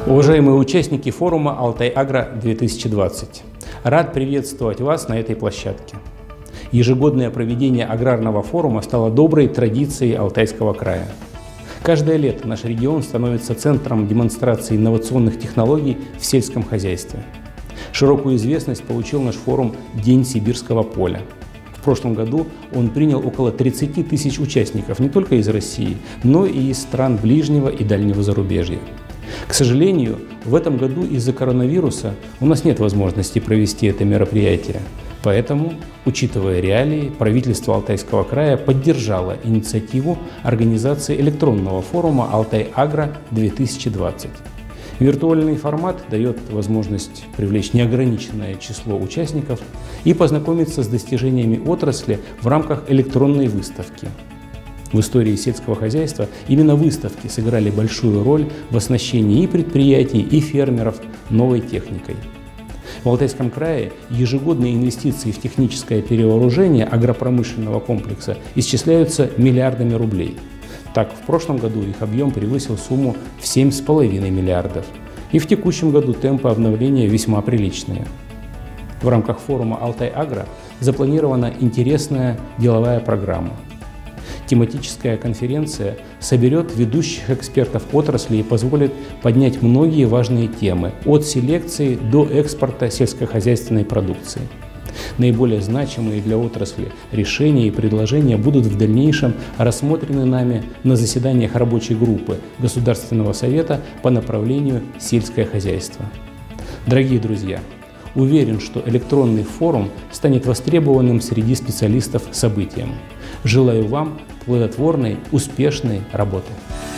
Уважаемые участники форума «Алтай-Агро-2020», рад приветствовать вас на этой площадке. Ежегодное проведение аграрного форума стало доброй традицией Алтайского края. Каждое лето наш регион становится центром демонстрации инновационных технологий в сельском хозяйстве. Широкую известность получил наш форум «День сибирского поля». В прошлом году он принял около 30 тысяч участников не только из России, но и из стран ближнего и дальнего зарубежья. К сожалению, в этом году из-за коронавируса у нас нет возможности провести это мероприятие. Поэтому, учитывая реалии, правительство Алтайского края поддержало инициативу организации электронного форума «Алтай-Агро-2020». Виртуальный формат дает возможность привлечь неограниченное число участников и познакомиться с достижениями отрасли в рамках электронной выставки. В истории сельского хозяйства именно выставки сыграли большую роль в оснащении и предприятий, и фермеров новой техникой. В Алтайском крае ежегодные инвестиции в техническое перевооружение агропромышленного комплекса исчисляются миллиардами рублей. Так, в прошлом году их объем превысил сумму в 7,5 миллиардов. И в текущем году темпы обновления весьма приличные. В рамках форума «Алтай-Агро» запланирована интересная деловая программа. Тематическая конференция соберет ведущих экспертов отрасли и позволит поднять многие важные темы от селекции до экспорта сельскохозяйственной продукции. Наиболее значимые для отрасли решения и предложения будут в дальнейшем рассмотрены нами на заседаниях рабочей группы Государственного совета по направлению сельское хозяйство. Дорогие друзья, уверен, что электронный форум станет востребованным среди специалистов событием. Желаю вам плодотворной, успешной работы.